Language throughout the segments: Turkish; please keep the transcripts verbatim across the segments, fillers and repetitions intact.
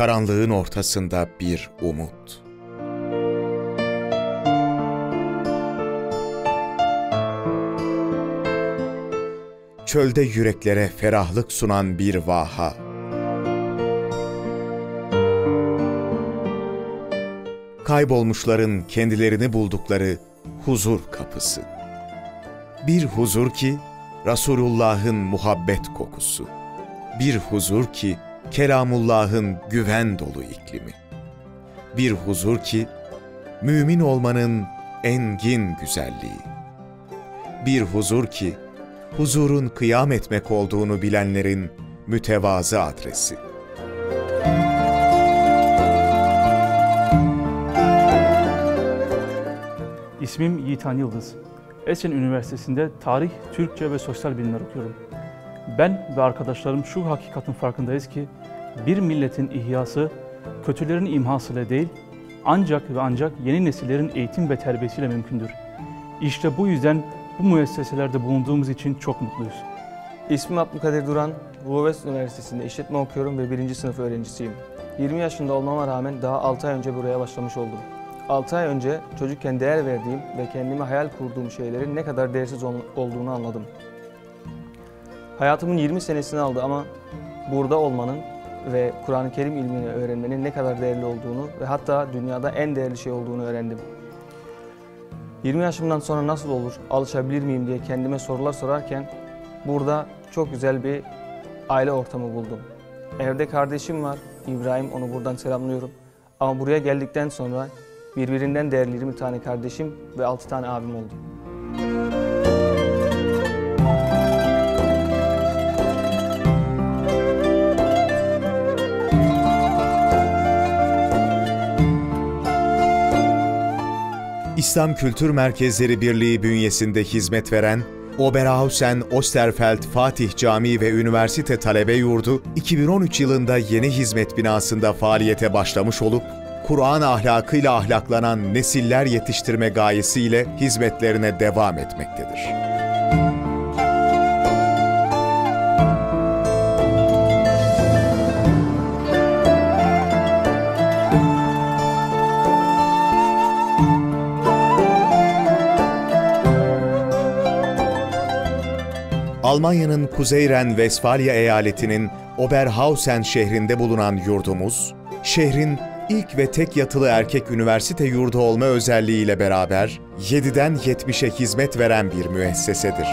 karanlığın ortasında bir umut. Çölde yüreklere ferahlık sunan bir vaha. Kaybolmuşların kendilerini buldukları huzur kapısı. Bir huzur ki Resulullah'ın muhabbet kokusu. Bir huzur ki Kelamullah'ın güven dolu iklimi. Bir huzur ki mümin olmanın engin güzelliği. Bir huzur ki huzurun kıyam etmek olduğunu bilenlerin mütevazı adresi. İsmim Yiğitan Yıldız. Esen Üniversitesi'nde Tarih, Türkçe ve Sosyal Bilimler okuyorum. Ben ve arkadaşlarım şu hakikatin farkındayız ki bir milletin ihyası kötülerin imhasıyla değil, ancak ve ancak yeni nesillerin eğitim ve terbiyesiyle mümkündür. İşte bu yüzden bu müesseselerde bulunduğumuz için çok mutluyuz. İsmim Abdülkadir Duran, Ruhves Üniversitesi'nde işletme okuyorum ve birinci sınıf öğrencisiyim. yirmi yaşında olmama rağmen daha altı ay önce buraya başlamış oldum. altı ay önce çocukken değer verdiğim ve kendime hayal kurduğum şeylerin ne kadar değersiz olduğunu anladım. Hayatımın yirmi senesini aldı ama burada olmanın ve Kur'an-ı Kerim ilmini öğrenmenin ne kadar değerli olduğunu ve hatta dünyada en değerli şey olduğunu öğrendim. yirmi yaşımdan sonra nasıl olur, alışabilir miyim diye kendime sorular sorarken burada çok güzel bir aile ortamı buldum. Evde kardeşim var, İbrahim, onu buradan selamlıyorum. Ama buraya geldikten sonra birbirinden değerli yirmi tane kardeşim ve altı tane abim oldu. İslam Kültür Merkezleri Birliği bünyesinde hizmet veren Oberhausen Osterfeld Fatih Camii ve Üniversite Talebe Yurdu iki bin on üç yılında yeni hizmet binasında faaliyete başlamış olup Kur'an ahlakıyla ahlaklanan nesiller yetiştirme gayesiyle hizmetlerine devam etmektedir. Almanya'nın Kuzey Ren-Vesfalya eyaletinin Oberhausen şehrinde bulunan yurdumuz, şehrin ilk ve tek yatılı erkek üniversite yurdu olma özelliğiyle beraber yediden yetmişe hizmet veren bir müessesedir.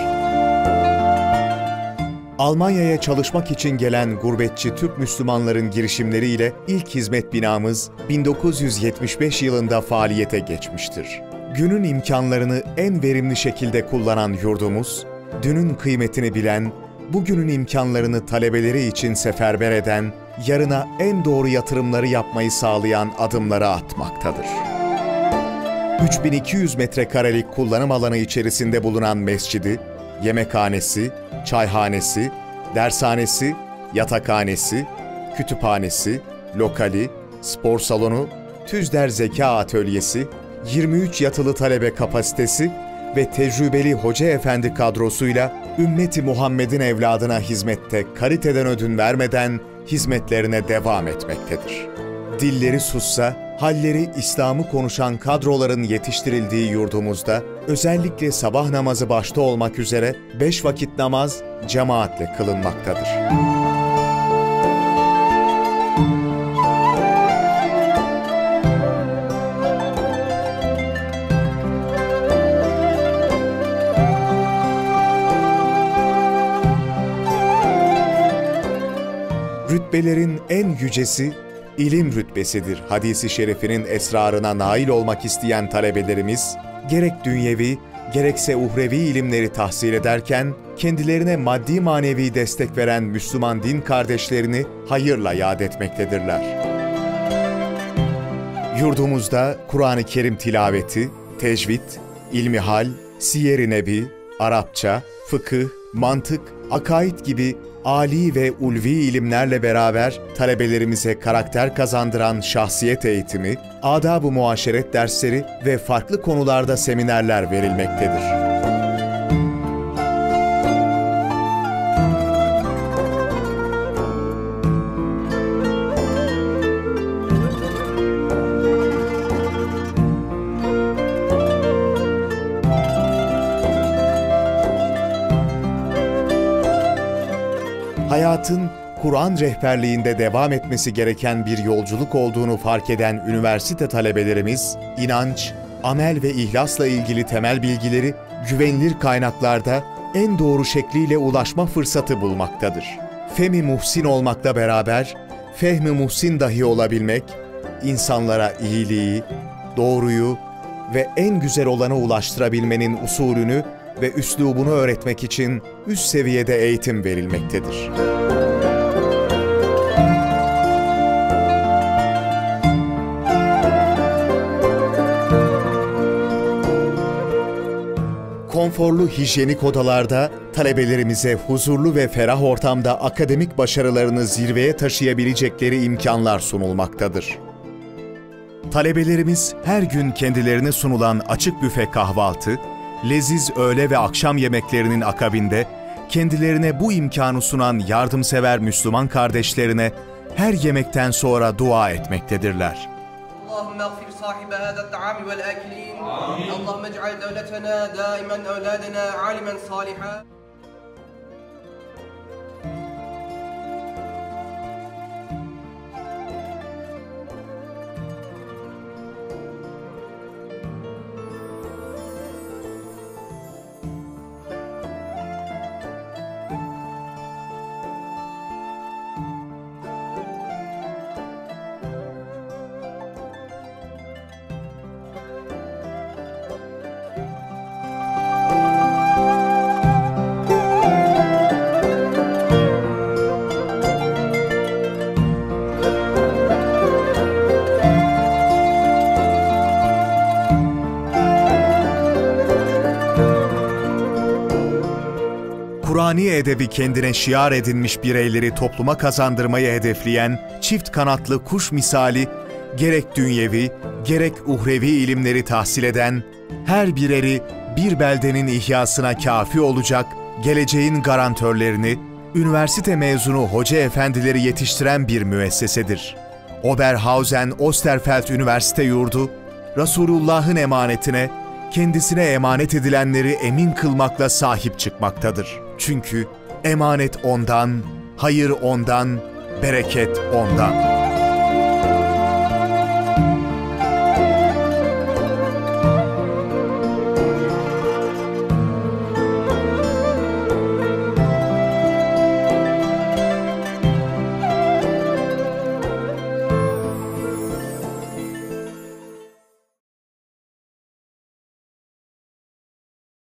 Almanya'ya çalışmak için gelen gurbetçi Türk Müslümanların girişimleriyle ilk hizmet binamız bin dokuz yüz yetmiş beş yılında faaliyete geçmiştir. Günün imkanlarını en verimli şekilde kullanan yurdumuz, dünün kıymetini bilen, bugünün imkanlarını talebeleri için seferber eden, yarına en doğru yatırımları yapmayı sağlayan adımları atmaktadır. üç bin iki yüz metrekarelik kullanım alanı içerisinde bulunan mescidi, yemekhanesi, çayhanesi, dershanesi, yatakhanesi, kütüphanesi, lokali, spor salonu, Tüzder Zeka Atölyesi, yirmi üç yatılı talebe kapasitesi ve tecrübeli hoca efendi kadrosuyla ümmeti Muhammed'in evladına hizmette kaliteden ödün vermeden hizmetlerine devam etmektedir. Dilleri sussa, halleri İslam'ı konuşan kadroların yetiştirildiği yurdumuzda özellikle sabah namazı başta olmak üzere beş vakit namaz cemaatle kılınmaktadır. Rütbelerin en yücesi ilim rütbesidir hadisi şerifinin esrarına nail olmak isteyen talebelerimiz, gerek dünyevi, gerekse uhrevi ilimleri tahsil ederken, kendilerine maddi manevi destek veren Müslüman din kardeşlerini hayırla yad etmektedirler. Yurdumuzda Kur'an-ı Kerim tilaveti, tecvid, ilmihal, siyer-i nebi, Arapça, fıkıh, mantık, akaid gibi âli ve ulvi ilimlerle beraber talebelerimize karakter kazandıran şahsiyet eğitimi, adab-ı muaşeret dersleri ve farklı konularda seminerler verilmektedir. hayatın Kur'an rehberliğinde devam etmesi gereken bir yolculuk olduğunu fark eden üniversite talebelerimiz, inanç, amel ve ihlasla ilgili temel bilgileri güvenilir kaynaklarda en doğru şekliyle ulaşma fırsatı bulmaktadır. Fehmi muhsin olmakla beraber, fehmi muhsin dahi olabilmek, insanlara iyiliği, doğruyu ve en güzel olana ulaştırabilmenin usulünü ve üslubunu öğretmek için üst seviyede eğitim verilmektedir. Konforlu hijyenik odalarda talebelerimize huzurlu ve ferah ortamda akademik başarılarını zirveye taşıyabilecekleri imkanlar sunulmaktadır. Talebelerimiz her gün kendilerine sunulan açık büfe kahvaltı, leziz öğle ve akşam yemeklerinin akabinde kendilerine bu imkanı sunan yardımsever Müslüman kardeşlerine her yemekten sonra dua etmektedirler. اللهم اغفر صاحب هذا الطعام والآكلين اللهم اجعل دولتنا دائما أولادنا عالما صالحا. Kur'ani edebi kendine şiar edinmiş bireyleri topluma kazandırmayı hedefleyen çift kanatlı kuş misali, gerek dünyevi, gerek uhrevi ilimleri tahsil eden, her bireri bir beldenin ihyasına kâfi olacak, geleceğin garantörlerini, üniversite mezunu hoca efendileri yetiştiren bir müessesedir. Oberhausen-Osterfeld Üniversite Yurdu, Resulullah'ın emanetine, kendisine emanet edilenleri emin kılmakla sahip çıkmaktadır. Çünkü emanet ondan, hayır ondan, bereket ondan.